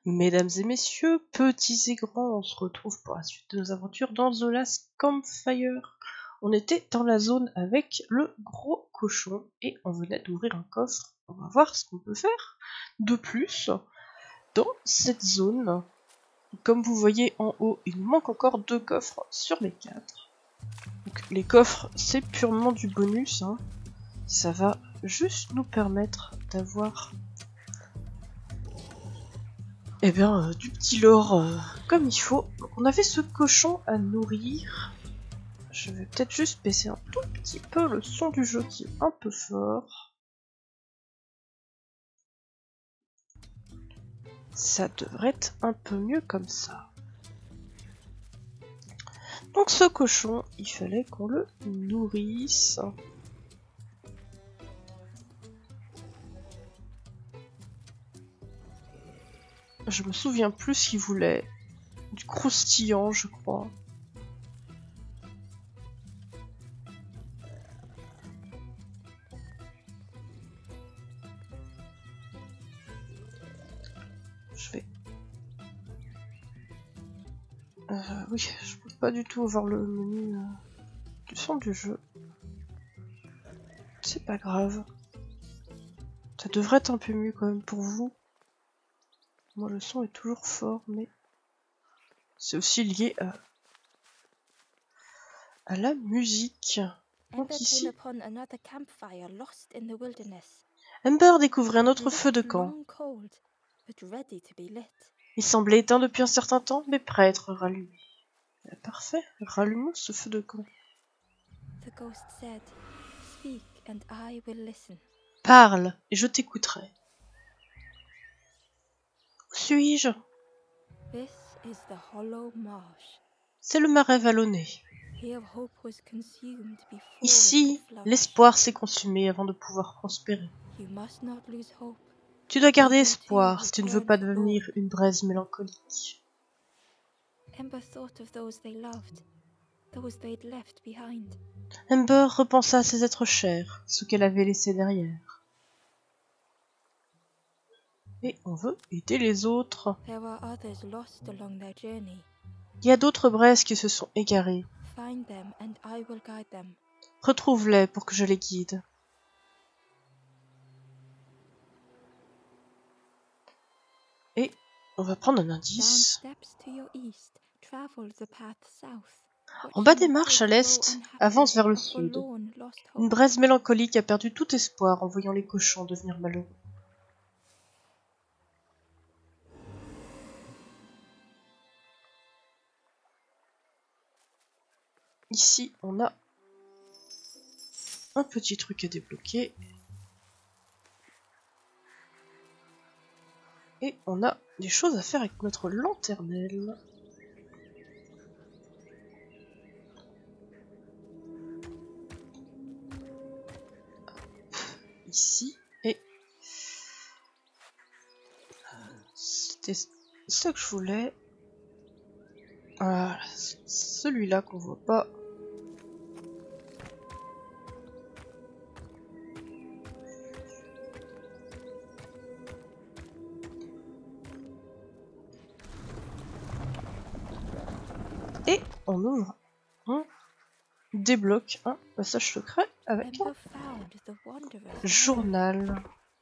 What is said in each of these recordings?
Mesdames et messieurs, petits et grands, on se retrouve pour la suite de nos aventures dans The Last Campfire. On était dans la zone avec le gros cochon et on venait d'ouvrir un coffre. On va voir ce qu'on peut faire de plus dans cette zone. Comme vous voyez en haut, il nous manque encore 2 coffres sur les 4. Donc, les coffres, c'est purement du bonus, hein. Ça va juste nous permettre d'avoir du petit lore comme il faut. Donc on avait ce cochon à nourrir. Je vais peut-être juste baisser un tout petit peu le son du jeu qui est un peu fort. Ça devrait être un peu mieux comme ça. Donc ce cochon, il fallait qu'on le nourrisse. Je me souviens plus s'il voulait du croustillant, je crois. Je vais... oui, je peux pas du tout voir le menu du son du jeu. C'est pas grave. Ça devrait être un peu mieux quand même pour vous. Moi le son est toujours fort, mais c'est aussi lié à la musique. Donc ici, Ember découvrait un autre feu de camp. Il semblait éteint depuis un certain temps, mais prêt à être rallumé. Parfait, rallumons ce feu de camp. Parle, et je t'écouterai. Où suis-je? C'est le marais vallonné. Ici, l'espoir s'est consumé avant de pouvoir prospérer. Tu dois garder espoir si tu ne veux pas devenir une braise mélancolique. Ember repensa à ses êtres chers, ce qu'elle avait laissé derrière. Et on veut aider les autres. Il y a d'autres braises qui se sont égarées. Retrouve-les pour que je les guide. Et on va prendre un indice. En bas des marches à l'est, avance vers le sud. Une braise mélancolique a perdu tout espoir en voyant les cochons devenir malheureux. Ici, on a un petit truc à débloquer. Et on a des choses à faire avec notre lanternelle. Ici, et c'était ça que je voulais. Voilà, celui-là qu'on voit pas. Et on ouvre, on débloque un passage secret avec un journal.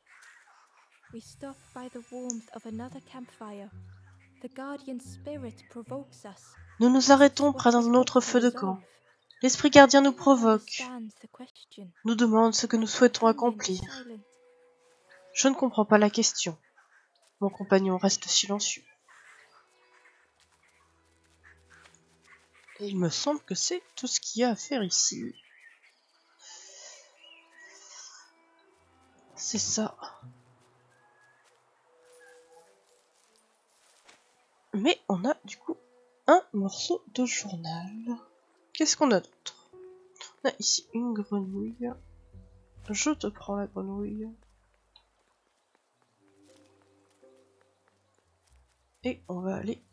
Nous nous arrêtons près d'un autre feu de camp. L'esprit gardien nous provoque, nous demande ce que nous souhaitons accomplir. Je ne comprends pas la question. Mon compagnon reste silencieux. Et il me semble que c'est tout ce qu'il y a à faire ici. C'est ça. Mais on a du coup un morceau de journal. Qu'est-ce qu'on a d'autre? On a ici une grenouille. Je te prends la grenouille. Et on va aller...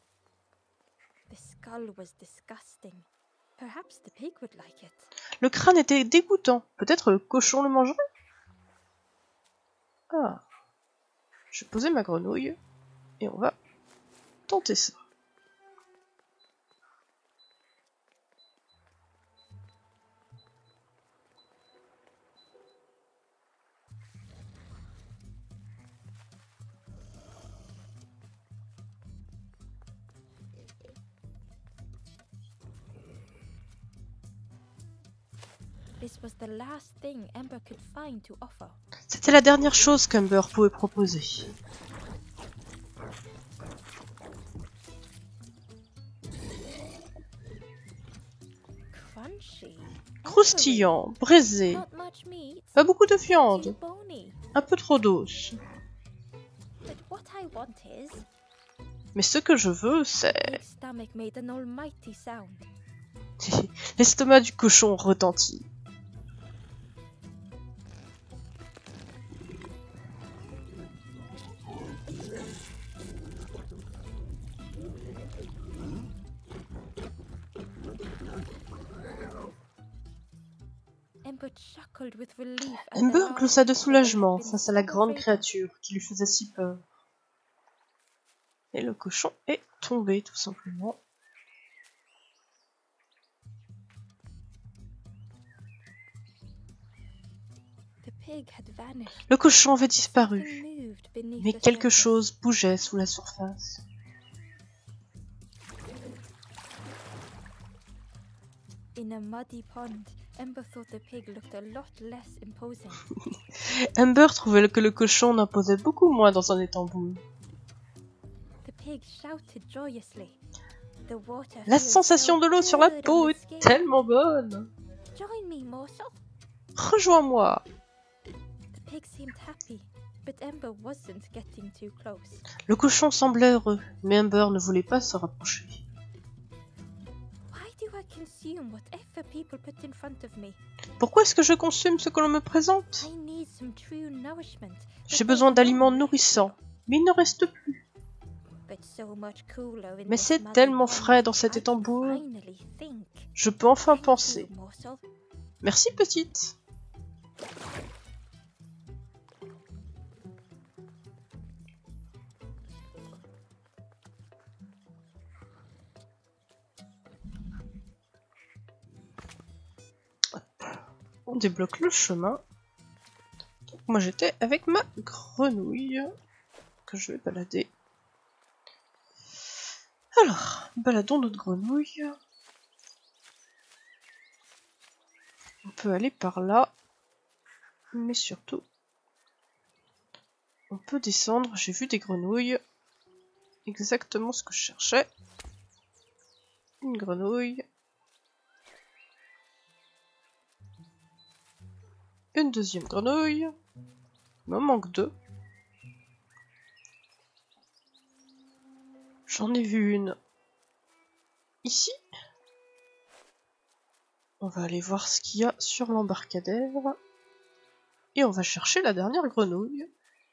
Le crâne était dégoûtant. Peut-être le cochon le mangerait? Ah. Je vais poser ma grenouille. Et on va tenter ça. C'était la dernière chose qu'Amber pouvait proposer. Croustillant, braisé, pas beaucoup de viande, un peu trop d'os. Mais ce que je veux, c'est... L'estomac du cochon retentit. Amber gloussa de soulagement face à la grande créature qui lui faisait si peur. Et le cochon est tombé, tout simplement. Le cochon avait disparu, mais quelque chose bougeait sous la surface. Amber trouvait que le cochon n'imposait beaucoup moins dans un étambou. La sensation de l'eau sur la peau est tellement bonne. Rejoins-moi. Le cochon semblait heureux, mais Amber ne voulait pas se rapprocher. Pourquoi est-ce que je consomme ce que l'on me présente? J'ai besoin d'aliments nourrissants, mais il ne reste plus. Mais c'est tellement frais dans cet étambou. Je peux enfin penser. Merci, petite. On débloque le chemin. Moi j'étais avec ma grenouille que je vais balader. Alors, baladons notre grenouille. On peut aller par là. Mais surtout, on peut descendre. J'ai vu des grenouilles. Exactement ce que je cherchais. Une grenouille. Une deuxième grenouille. Il m'en manque deux. J'en ai vu une ici. On va aller voir ce qu'il y a sur l'embarcadère. Et on va chercher la dernière grenouille.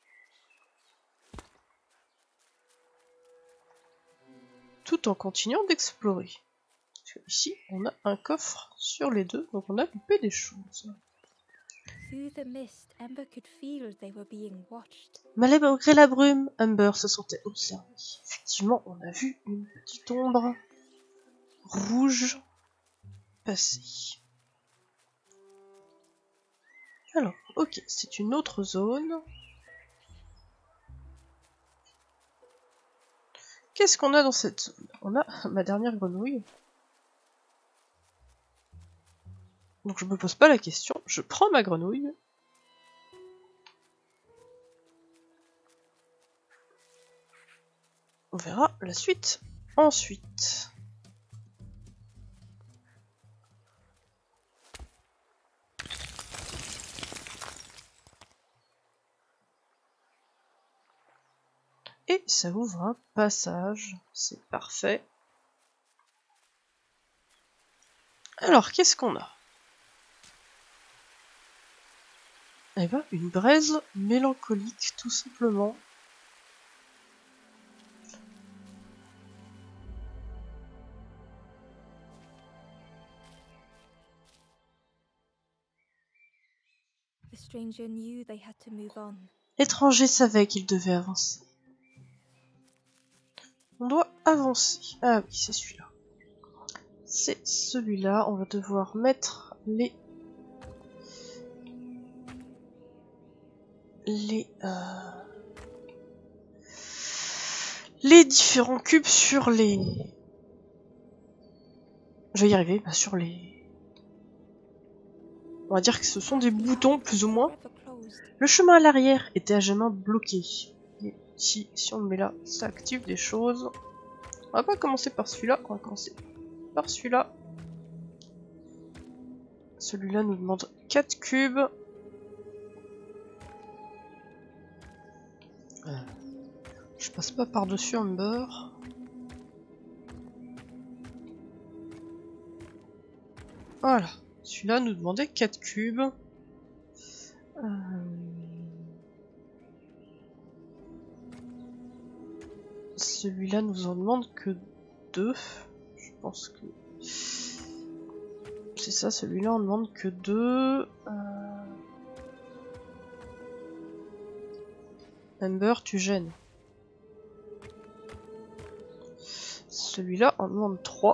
Tout en continuant d'explorer. Parce que ici, on a un coffre sur les deux, donc on a loupé des choses. Malgré la brume, Amber se sentait observée. Effectivement, on a vu une petite ombre rouge passer. Alors, ok, c'est une autre zone. Qu'est-ce qu'on a dans cette zone? On a ma dernière grenouille. Donc je me pose pas la question, je prends ma grenouille. On verra la suite ensuite. Et ça ouvre un passage, c'est parfait. Alors, qu'est-ce qu'on a? Eh ben, une braise mélancolique, tout simplement. L'étranger savait qu'il devait avancer. On doit avancer. Ah oui, c'est celui-là. C'est celui-là. On va devoir mettre les différents cubes sur les... Je vais y arriver, bah sur les... On va dire que ce sont des boutons, plus ou moins. Le chemin à l'arrière était à jamais bloqué. Et si on le met là, ça active des choses. On va pas commencer par celui-là, on va commencer par celui-là. Celui-là nous demande 4 cubes. Je passe pas par-dessus Amber. Voilà. Celui-là nous demandait 4 cubes. Celui-là nous en demande que 2. Je pense que... C'est ça, celui-là on demande que 2. Amber, tu gênes. Celui-là on demande 3.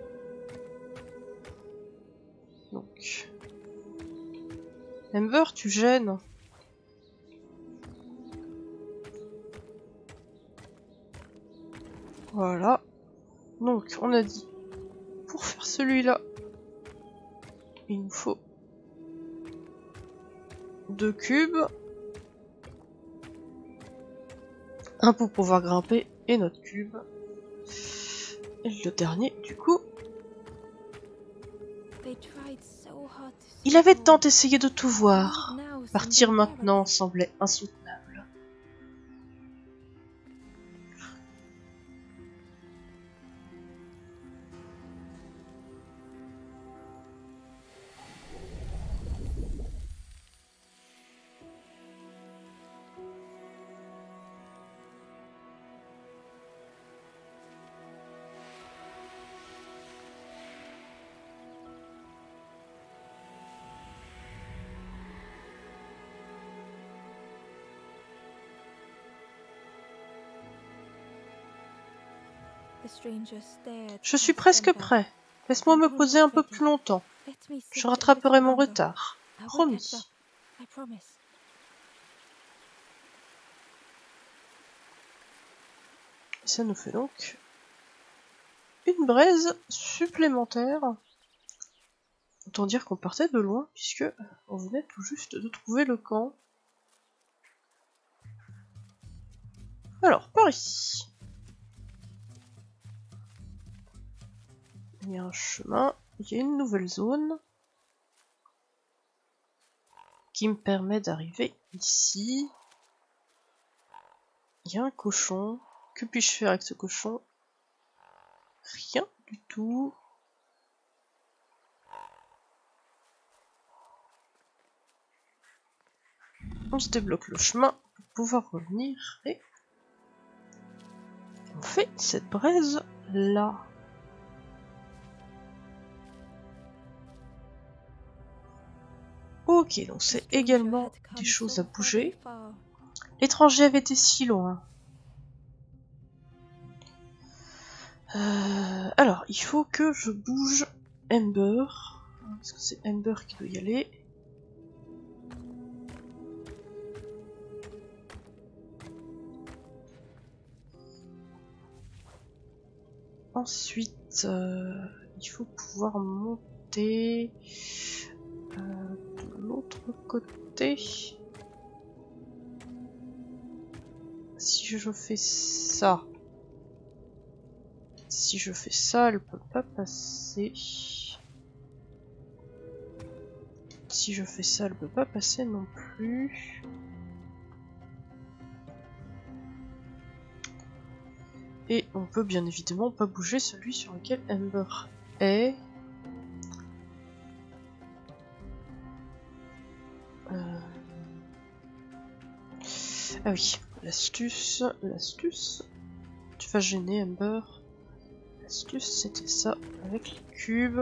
Donc... Amber, tu gênes. Voilà. Donc, on a dit, pour faire celui-là, il nous faut 2 cubes. Un pour pouvoir grimper et notre cube. Et le dernier, du coup... Il avait tant essayé de tout voir. Partir maintenant semblait insoutenable. Je suis presque prêt. Laisse-moi me poser un peu plus longtemps. Je rattraperai mon retard. Promis. Ça nous fait donc une braise supplémentaire. Autant dire qu'on partait de loin, puisque on venait tout juste de trouver le camp. Alors, par ici. Il y a un chemin, il y a une nouvelle zone qui me permet d'arriver ici. Il y a un cochon. Que puis-je faire avec ce cochon? Rien du tout. On se débloque le chemin pour pouvoir revenir et on fait cette braise là. Ok, donc c'est également des choses à bouger. L'étranger avait été si loin. Alors, il faut que je bouge Amber. Parce que c'est Amber qui doit y aller. Ensuite, il faut pouvoir monter de l'autre côté. Si je fais ça, elle peut pas passer. Si je fais ça, elle peut pas passer non plus. Et on peut bien évidemment pas bouger celui sur lequel Amber est. Ah oui, l'astuce. Tu vas gêner Amber. L'astuce c'était ça, avec les cubes.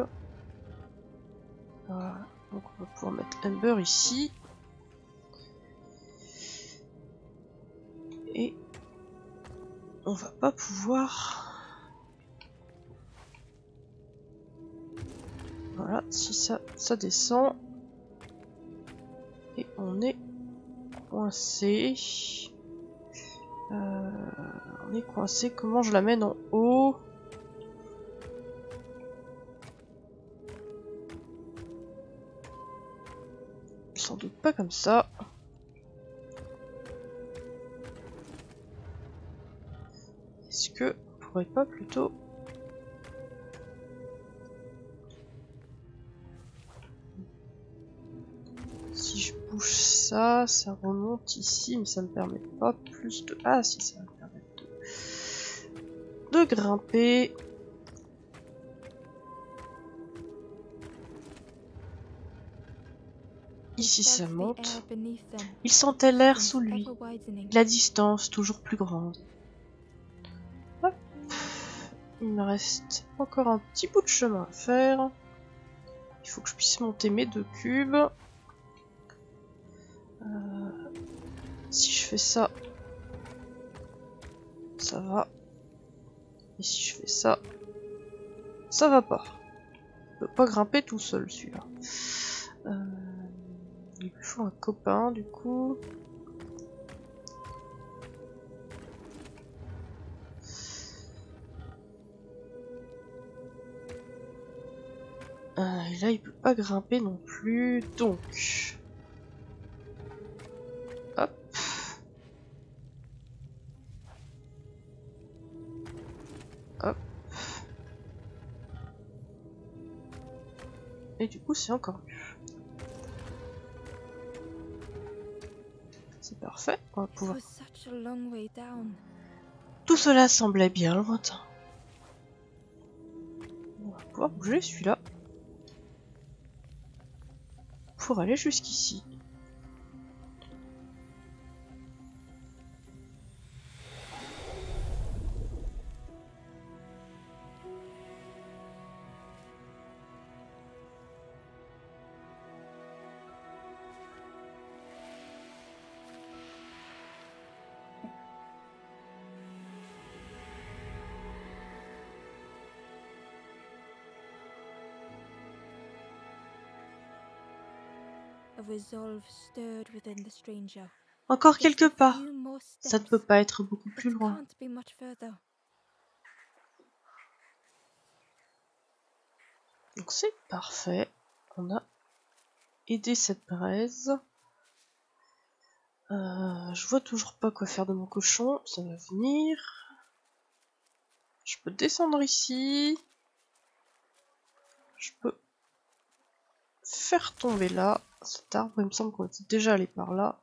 Voilà, donc on va pouvoir mettre Amber ici. Et On va pas pouvoir... Voilà, si ça descend. Et on est coincé. On est coincé. Comment je l'amène en haut? Sans doute pas comme ça. Est-ce que on pourrait pas plutôt... Si je bouge ça, ça remonte ici, mais ça me permet pas plus de... Ah si, ça va me permettre de grimper. Ici ça monte. Il sentait l'air sous lui. La distance toujours plus grande. Hop. Il me reste encore un petit bout de chemin à faire. Il faut que je puisse monter mes 2 cubes. Si je fais ça, ça va. Et si je fais ça, ça va pas. Je peux pas grimper tout seul celui-là. Il lui faut un copain du coup. Et là il peut pas grimper non plus, donc... Hop. Hop. Et du coup c'est encore mieux. C'est parfait, on va pouvoir... Tout cela semblait bien lointain. On va pouvoir bouger celui-là. Pour aller jusqu'ici. Encore quelques pas. Ça ne peut pas être beaucoup plus loin. Donc c'est parfait. On a aidé cette braise. Je vois toujours pas quoi faire de mon cochon. Ça va venir. Je peux descendre ici. Je peux faire tomber là. Cet arbre, il me semble qu'on était déjà allé par là.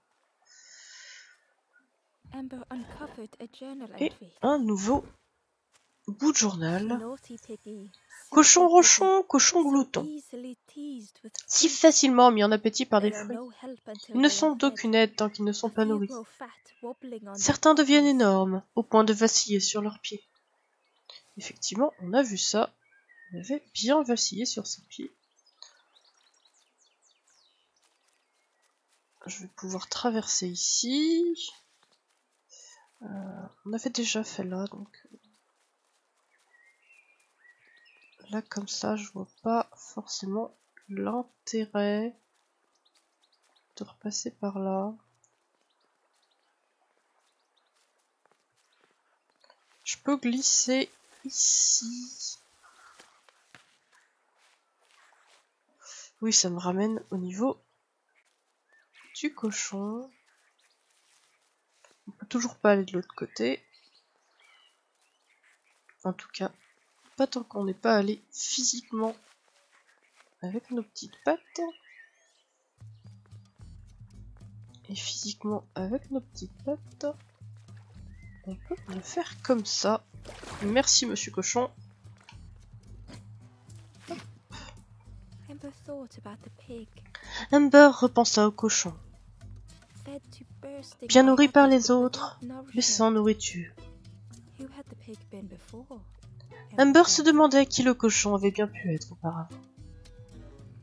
Et un nouveau bout de journal. Cochon rochon, cochon glouton. Si facilement mis en appétit par des fruits. Ils ne sont d'aucune aide tant qu'ils ne sont pas nourris. Certains deviennent énormes, au point de vaciller sur leurs pieds. Effectivement, on a vu ça. Il avait bien vacillé sur ses pieds. Je vais pouvoir traverser ici. On avait déjà fait là, donc... Là, comme ça, je vois pas forcément l'intérêt de repasser par là. Je peux glisser ici. Oui, ça me ramène au niveau du cochon. On peut toujours pas aller de l'autre côté. En tout cas, pas tant qu'on n'est pas allé physiquement avec nos petites pattes. Et physiquement avec nos petites pattes, on peut le faire comme ça. Merci monsieur cochon. Amber repensa au cochon. Bien nourri par les autres, mais sans nourriture. Amber se demandait qui le cochon avait bien pu être auparavant.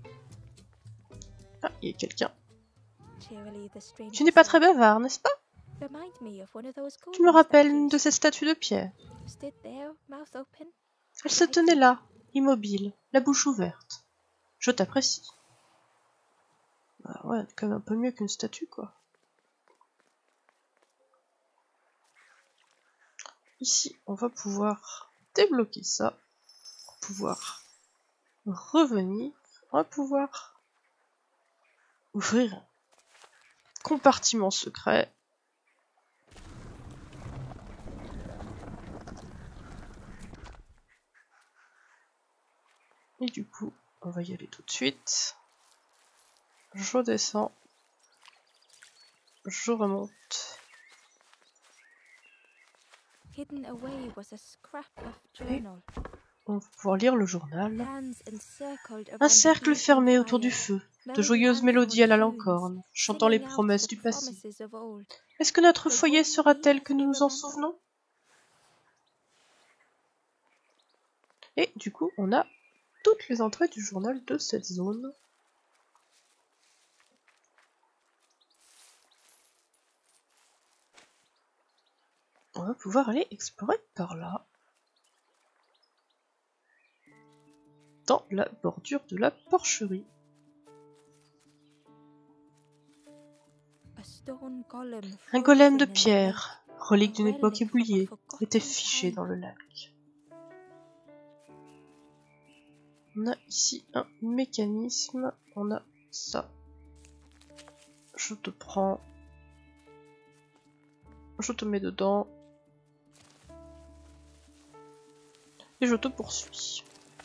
Ah, il y a quelqu'un. Tu n'es pas très bavard, n'est-ce pas? Tu me rappelles une de ces statues de pierre. Elle se tenait là, immobile, la bouche ouverte. Je t'apprécie. Bah ouais, quand même un peu mieux qu'une statue, quoi. Ici, on va pouvoir débloquer ça. On va pouvoir revenir. On va pouvoir ouvrir un compartiment secret. Et du coup, on va y aller tout de suite. Je descends. Je remonte. Et on va pouvoir lire le journal. Un cercle fermé autour du feu. De joyeuses mélodies à la lancorne, chantant les promesses du passé. Est-ce que notre foyer sera tel que nous nous en souvenons? Et du coup, on a toutes les entrées du journal de cette zone. On va pouvoir aller explorer par là. Dans la bordure de la porcherie. Un golem de pierre, relique d'une époque ébouillée, était fiché dans le lac. On a ici un mécanisme, on a ça. Je te prends. Je te mets dedans. Et je te poursuis.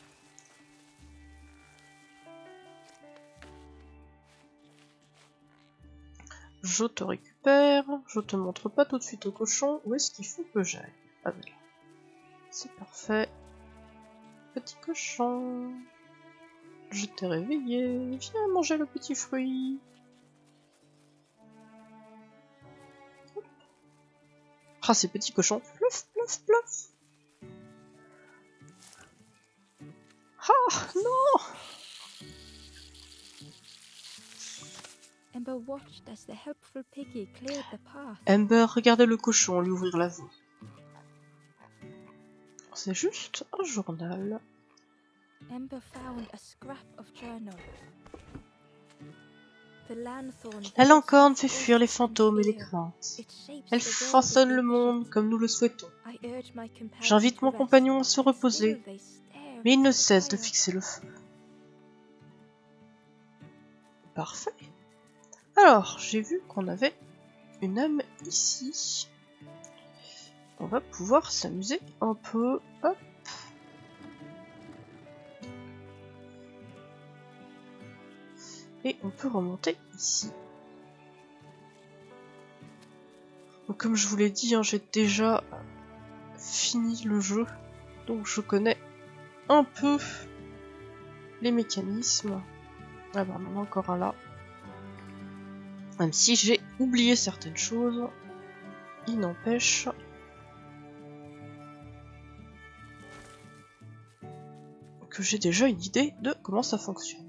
Je te récupère. Je te montre pas tout de suite au cochon où est-ce qu'il faut que j'aille. Ah ben là. C'est parfait. Petit cochon. Je t'ai réveillé. Viens manger le petit fruit. Ah, ces petits cochons. Plouf, plouf, plouf. Ah, non! Amber regardait le cochon lui ouvrir la voie. C'est juste un journal. La lancorne fait fuir les fantômes et les craintes. Elle façonne le monde comme nous le souhaitons. J'invite mon compagnon à se reposer, mais il ne cesse de fixer le feu. Parfait. Alors, j'ai vu qu'on avait une âme ici. On va pouvoir s'amuser un peu. Hop. Et on peut remonter ici. Donc, comme je vous l'ai dit, hein, j'ai déjà fini le jeu. Donc je connais un peu les mécanismes. Ah bah on en a encore un là. Même si j'ai oublié certaines choses, il n'empêche que j'ai déjà une idée de comment ça fonctionne.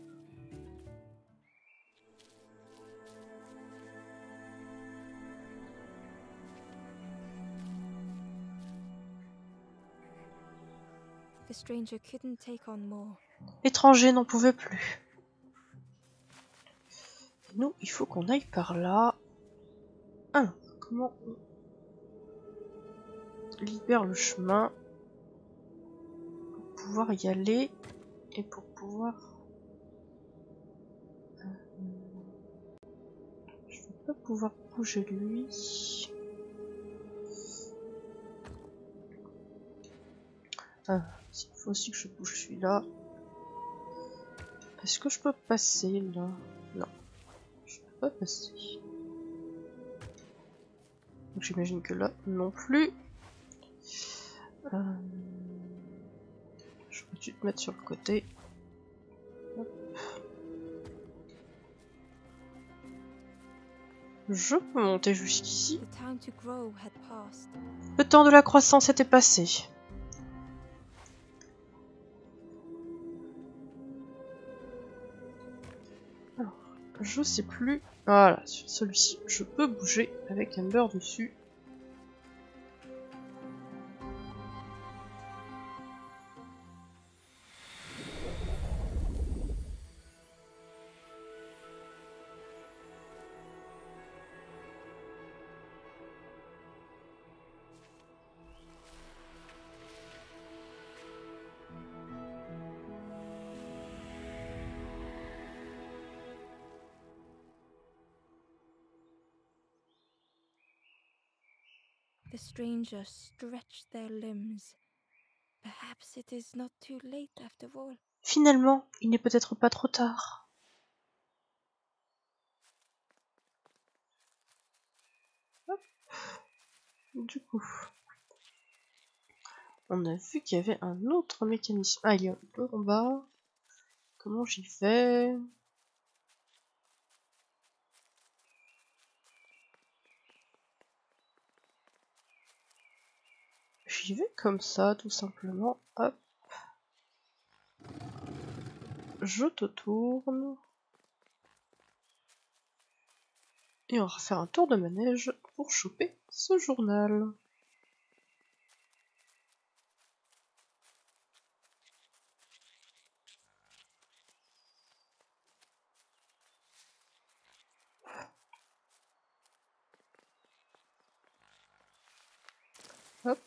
L'étranger n'en pouvait plus. Et nous, il faut qu'on aille par là. Ah, comment on libère le chemin pour pouvoir y aller et pour pouvoir... Je vais pas pouvoir bouger lui. Ah, il faut aussi que je bouge celui-là. Est-ce que je peux passer là? Non, je peux pas passer. Donc j'imagine que là non plus. Je peux te mettre sur le côté. Hop. Je peux monter jusqu'ici. Le temps de la croissance était passé. Alors, je sais plus Voilà, sur celui-ci, je peux bouger avec Amber dessus. The strangers stretched their limbs. Perhaps it is not too late after all. Finalement, il n'est peut-être pas trop tard. Hop. Du coup, on a vu qu'il y avait un autre mécanisme. Ah, il y a un en bas. Comment j'y fais? J'y vais comme ça, tout simplement. Hop. Je te tourne. Et on va faire un tour de manège pour choper ce journal. Hop.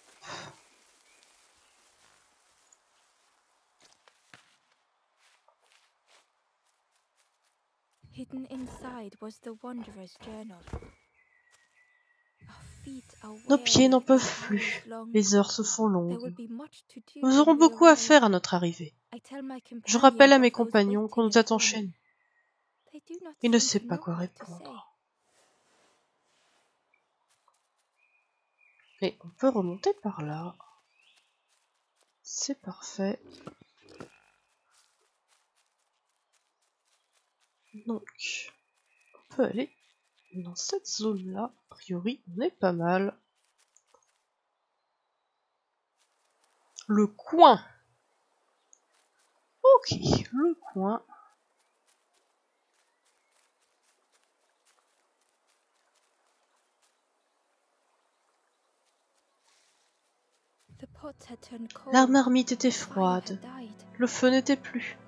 Hidden inside was the Wanderer's journal. Our feet are Nos pieds n'en weary, peuvent the plus. hours long. Les heures se font There will longues. be much to do Nous when aurons we beaucoup à arrive. faire à notre arrivée. I tell my Je companion rappelle à mes of those compagnons qu'on waiting nous at attend home. chez nous. They do not Il ne seem sait to pas know quoi what to say. répondre. Et on peut remonter par là. C'est parfait. Donc, on peut aller dans cette zone-là. A priori, on est pas mal. Le coin. Ok, le coin. The pot had turned cold. La marmite était The fire froide. had died. Le feu n'était plus.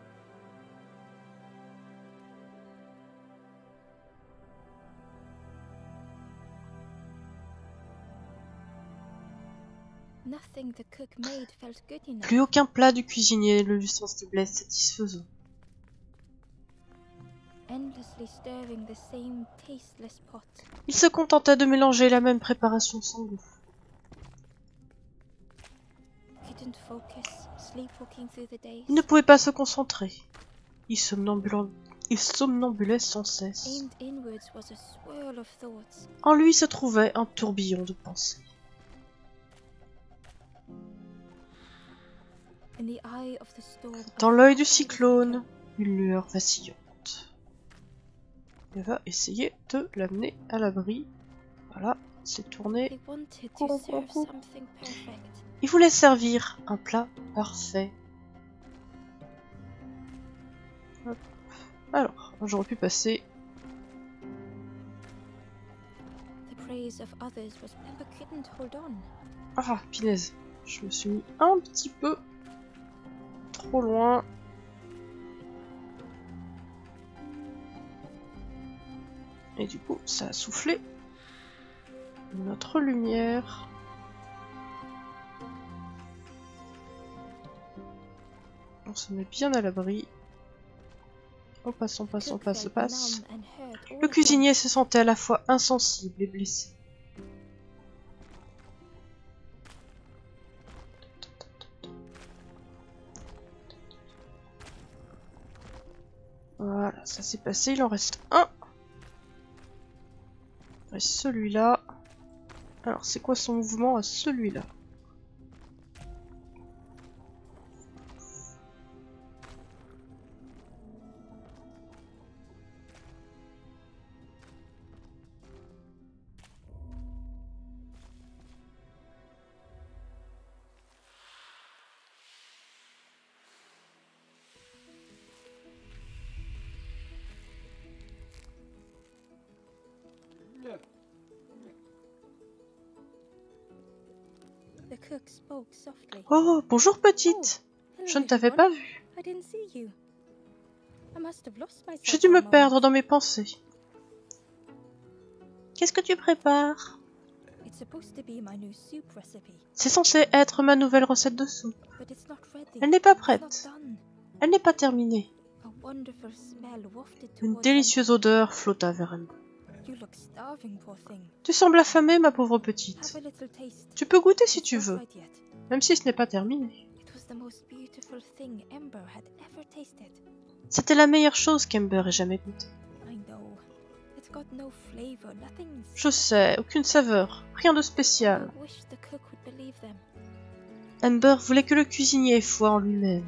Nothing the cook made felt good enough. Plus aucun plat du cuisinier ne lui semblait satisfaisant. Endlessly stirring the same tasteless pot. Il se contentait de mélanger la même préparation sans goût. Couldn't focus, sleepwalking through the days. Il ne pouvait pas se concentrer. Il somnambulait sans cesse. Aimed inwards was a swirl of thoughts. En lui se trouvait un tourbillon de pensées. In the eye of the storm, Dans l'œil du cyclone, une lueur vacillante. Elle va essayer de l'amener à l'abri. Voilà, c'est tourné. they wanted to serve something perfect. Il voulait servir un plat parfait. Hop. Alors, j'aurais pu passer. The praise of others was but couldn't hold on. Ah, pinaise. Je me suis mis un petit peu trop loin. Et du coup, ça a soufflé notre lumière. On se met bien à l'abri. On passe, on passe, on passe, on passe. Le cuisinier se sentait à la fois insensible et blessé. Voilà, ça s'est passé, il en reste un. Et celui-là. Alors, c'est quoi son mouvement à celui-là? cook spoke softly. Oh, bonjour petite. Hello, Je ne t'avais everyone. pas vue. I didn't see you. I must have lost myself J'ai dû for a me moment. perdre dans mes pensées. Qu'est-ce que tu prépares? It's supposed to be my new soup recipe, C'est censé être ma nouvelle recette de soupe. but it's not ready. Elle n'est pas It's prête. not done. Elle n'est pas terminée. A wonderful smell wafted Une towards délicieuse odeur flotta vers elle. Ember. You look starving, poor thing. Tu sembles affamée, ma pauvre petite. Have a little taste. Tu peux goûter si It's tu not veux, right yet. même si ce n'est pas terminé. It was the most beautiful thing Ember had ever tasted. C'était la meilleure chose qu'Ember ait jamais goûtée. I know. It's got no flavor, nothing. Je sais, aucune saveur, rien de spécial. I wish the cook would believe them. Ember voulait que le cuisinier ait foi en lui-même.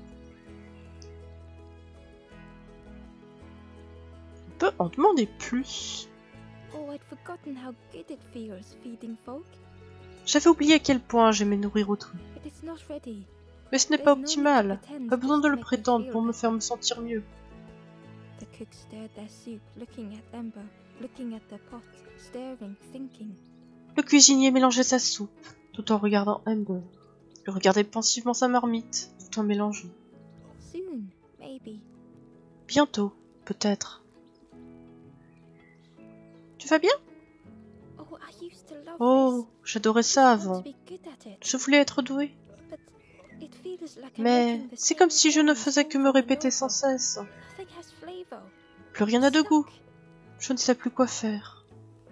On peut en demander plus. Oh, I'd forgotten how good it feels feeding folk. J'avais oublié à quel point j'aimais nourrir autrui. But it's not ready. Mais ce n'est pas optimal. Pas besoin de le prétendre pour me faire me sentir mieux. The cook stirred their soup, looking at Ember, looking at the pot, stirring, thinking. Le cuisinier mélangeait sa soupe, tout en regardant Ember. Il regardait pensivement sa marmite, tout en mélangeant. Soon, maybe. Bientôt, peut-être. Tu vas bien? Oh, I used to love Oh, j'adorais ça this. I avant. want to be good at it, Je voulais être douée. but it feels like I'm Mais making the c'est same comme si je ne thing faisais que me over and répéter sans over. cesse. Nothing has flavor. Plus rien n'a de goût. Stuck. Je ne sais plus quoi faire.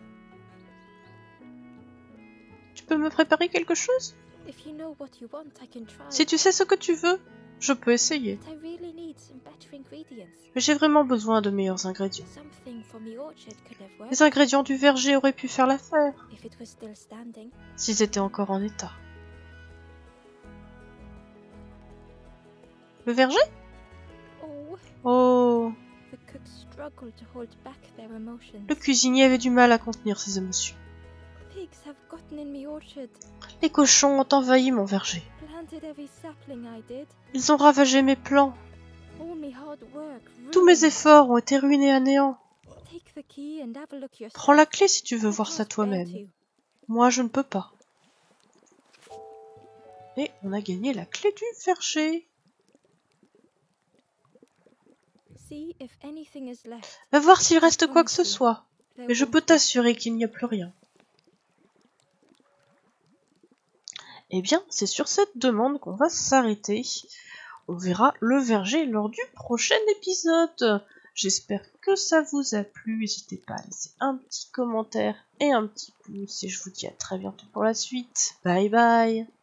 Tu peux me préparer quelque chose? If you know what you want, I can try. Si tu sais ce que tu veux, je peux essayer. But I really need some better ingredients. Mais j'ai vraiment besoin de meilleurs ingrédients. Something from the orchard could have worked Les ingrédients du verger auraient pu faire l'affaire, if it was still standing. s'ils étaient encore en état. Le verger? Oh, Oh, the cook struggled to hold back their emotions. le cuisinier avait du mal à contenir ses émotions. Pigs have gotten in my orchard, Les cochons ont envahi mon verger. planted every sapling I did. Ils ont ravagé mes plants. All my hard work. Tous mes ruined. efforts ont été ruinés à néant. Take the key and have a look yourself. Prends la clé si tu veux I voir ça can't bear toi-même. to. Moi, je ne peux pas. Et on a gagné la clé du verger. See if anything is left. Va voir s'il reste quoi que ce soit. There Mais je won't peux be. t'assurer qu'il n'y a plus rien. Eh bien, c'est sur cette demande qu'on va s'arrêter. On verra le verger lors du prochain épisode. J'espère que ça vous a plu. N'hésitez pas à laisser un petit commentaire et un petit pouce. Et je vous dis à très bientôt pour la suite. Bye bye.